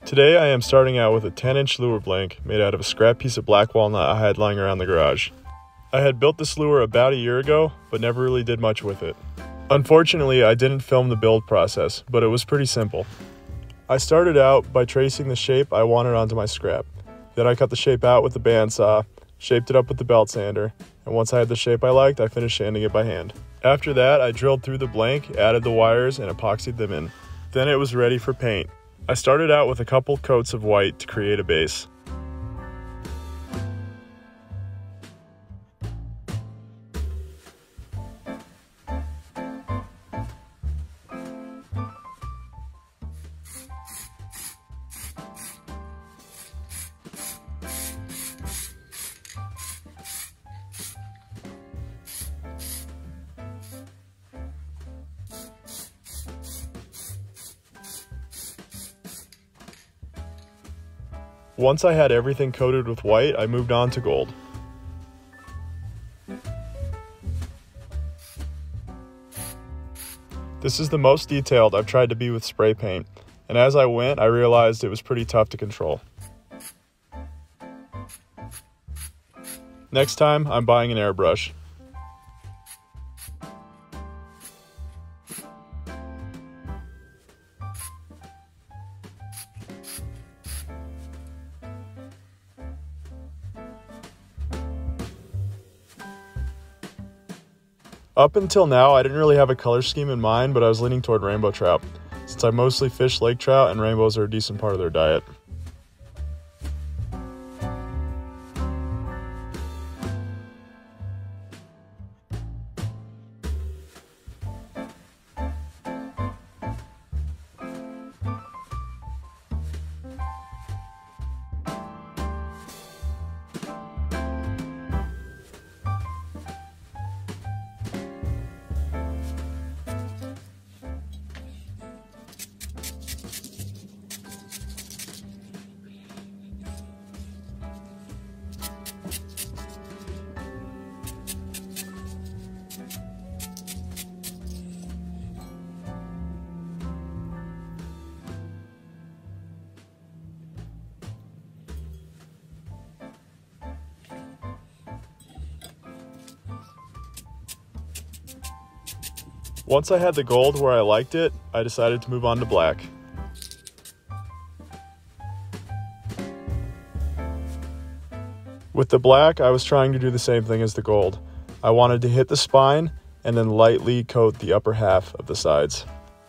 Today I am starting out with a 10-inch lure blank made out of a scrap piece of black walnut I had lying around the garage. I had built this lure about a year ago, but never really did much with it. Unfortunately, I didn't film the build process, but it was pretty simple. I started out by tracing the shape I wanted onto my scrap. Then I cut the shape out with the bandsaw, shaped it up with the belt sander, and once I had the shape I liked, I finished sanding it by hand. After that, I drilled through the blank, added the wires, and epoxied them in. Then it was ready for paint. I started out with a couple coats of white to create a base. Once I had everything coated with white, I moved on to gold. This is the most detailed I've tried to be with spray paint, and as I went, I realized it was pretty tough to control. Next time, I'm buying an airbrush. Up until now, I didn't really have a color scheme in mind, but I was leaning toward rainbow trout, since I mostly fish lake trout and rainbows are a decent part of their diet. Once I had the gold where I liked it, I decided to move on to black. With the black, I was trying to do the same thing as the gold. I wanted to hit the spine and then lightly coat the upper half of the sides.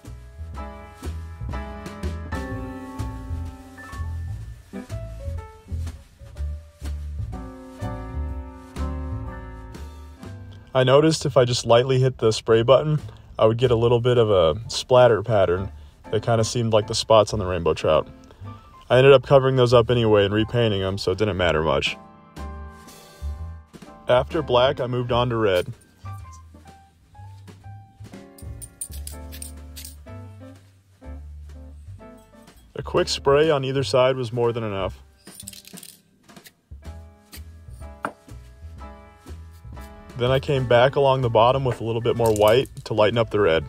I noticed if I just lightly hit the spray button, I would get a little bit of a splatter pattern that kind of seemed like the spots on the rainbow trout. I ended up covering those up anyway and repainting them, so it didn't matter much. After black, I moved on to red. A quick spray on either side was more than enough. Then I came back along the bottom with a little bit more white to lighten up the red.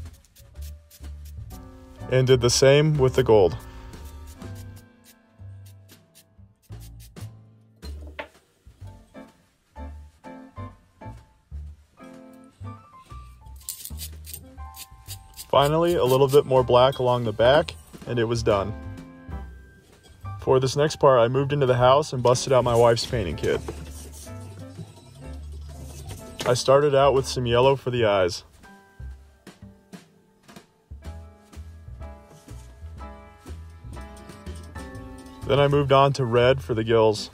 And did the same with the gold. Finally, a little bit more black along the back, and it was done. For this next part, I moved into the house and busted out my wife's painting kit. I started out with some yellow for the eyes. Then I moved on to red for the gills.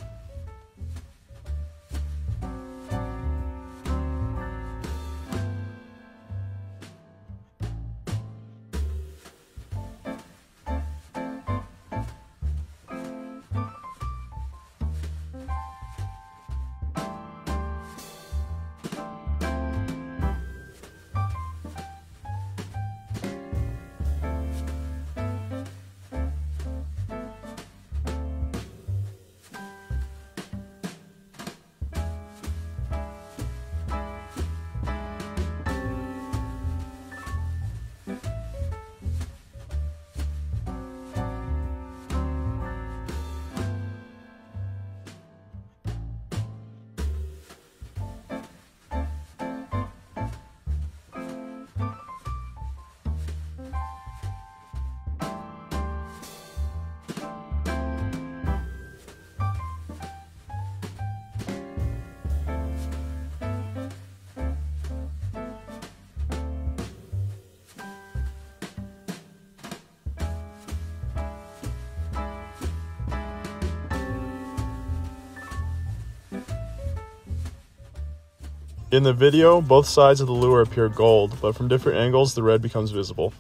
In the video, both sides of the lure appear gold, but from different angles the red becomes visible.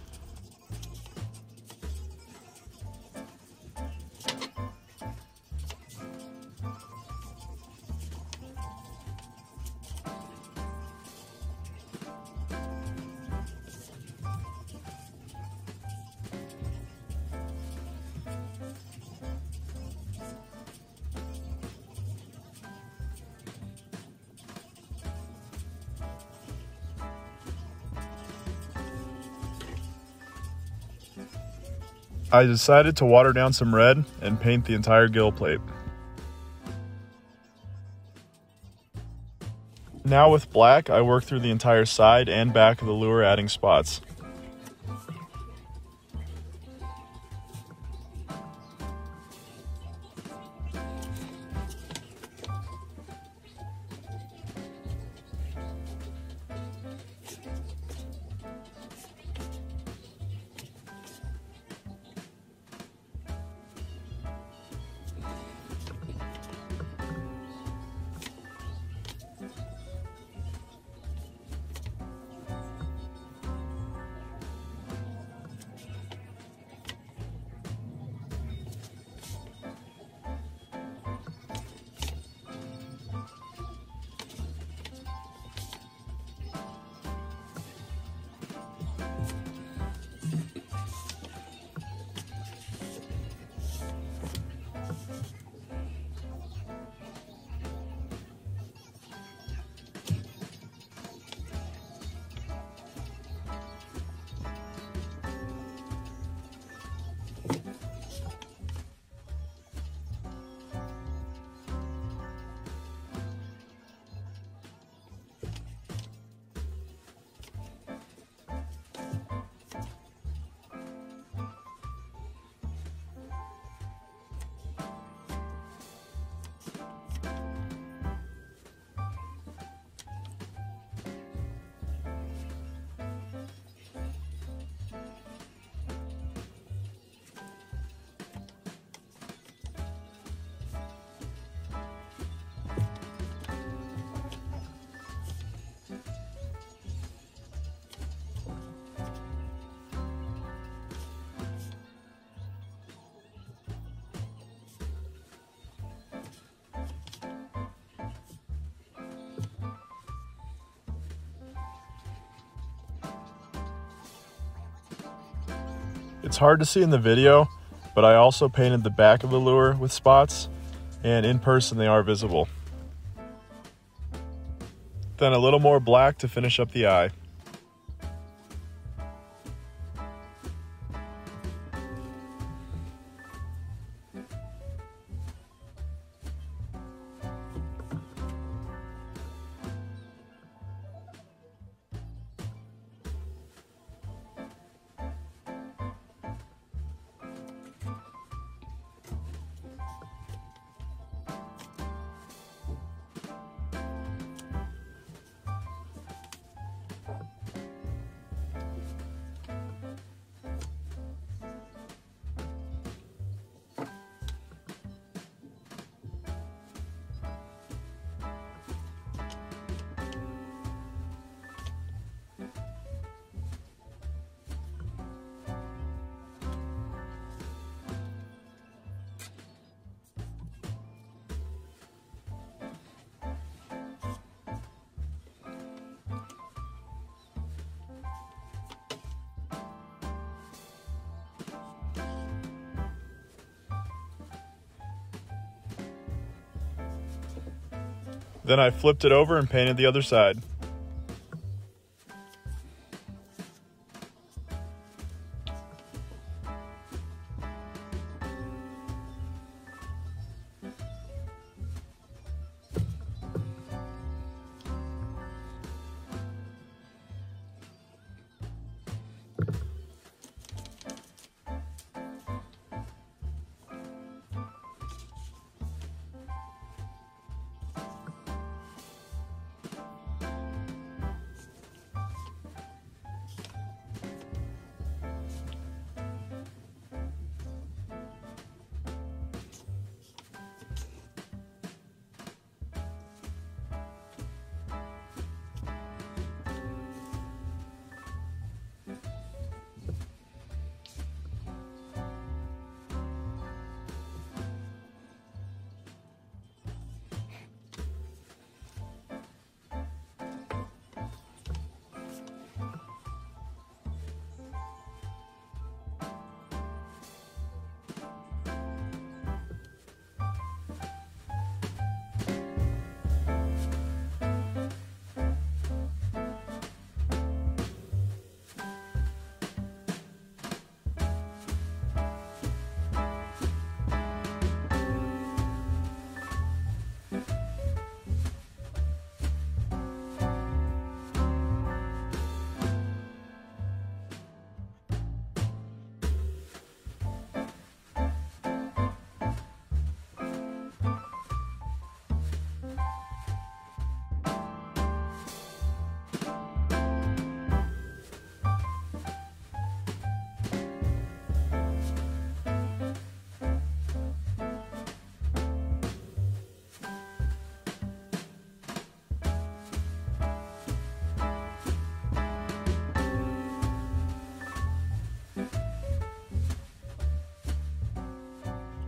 I decided to water down some red and paint the entire gill plate. Now with black, I work through the entire side and back of the lure, adding spots. It's hard to see in the video, but I also painted the back of the lure with spots, and in person they are visible. Then a little more black to finish up the eye. Then I flipped it over and painted the other side.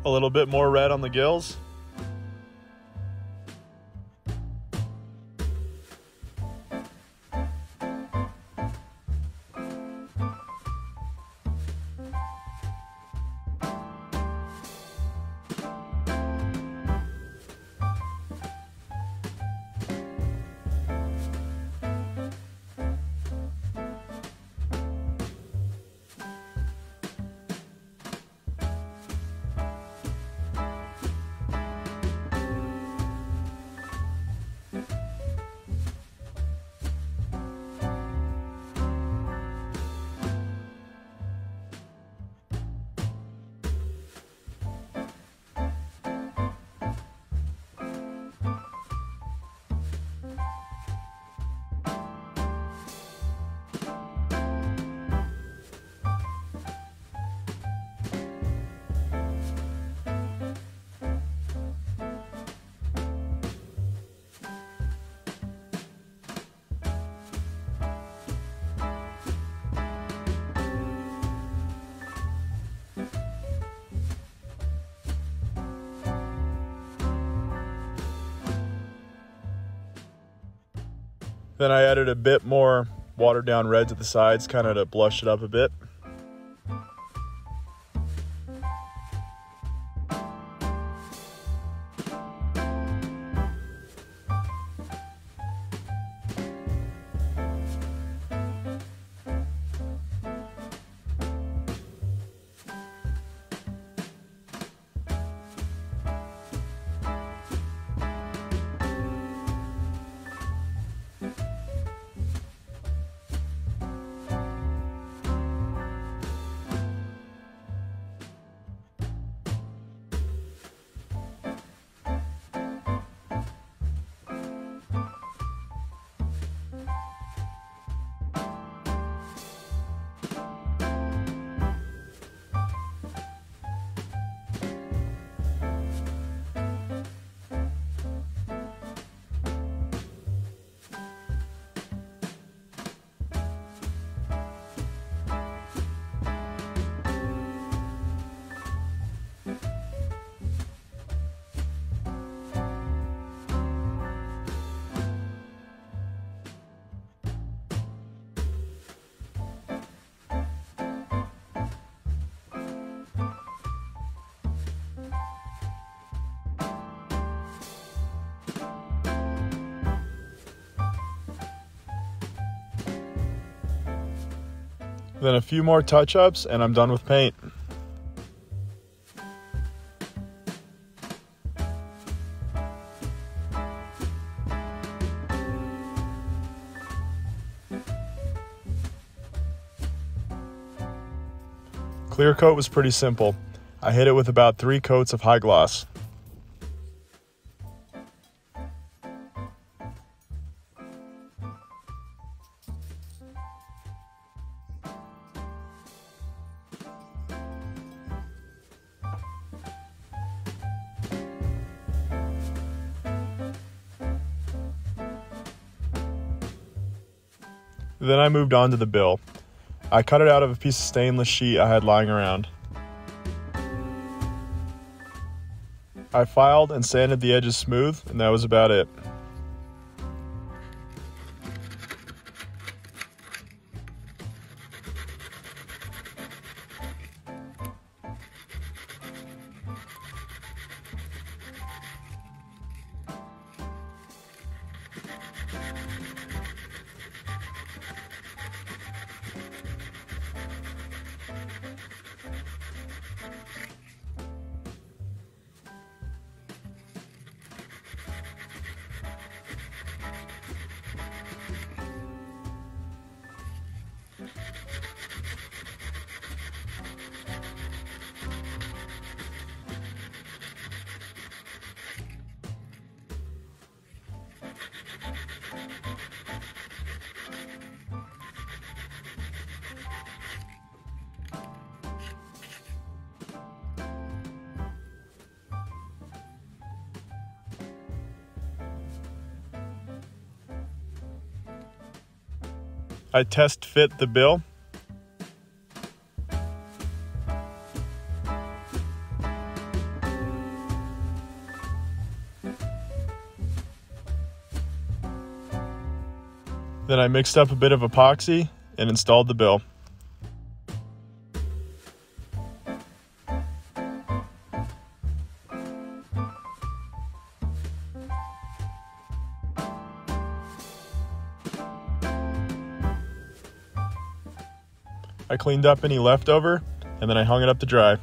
A little bit more red on the gills. Then I added a bit more watered down reds at the sides, kind of to blush it up a bit. Then a few more touch-ups and I'm done with paint. Clear coat was pretty simple. I hit it with about 3 coats of high gloss. Then I moved on to the bill. I cut it out of a piece of stainless sheet I had lying around. I filed and sanded the edges smooth, and that was about it. I test fit the bill. Then I mixed up a bit of epoxy and installed the bill. I cleaned up any leftover, and then I hung it up to dry.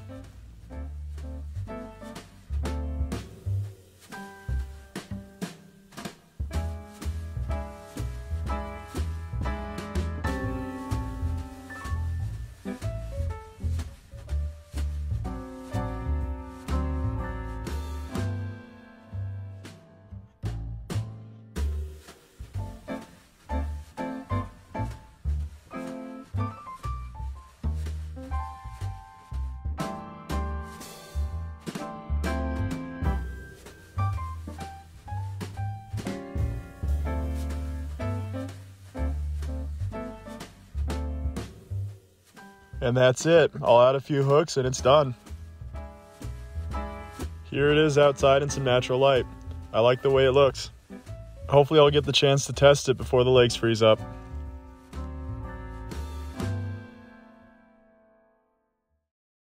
And that's it. I'll add a few hooks and it's done. Here it is outside in some natural light. I like the way it looks. Hopefully I'll get the chance to test it before the lakes freeze up.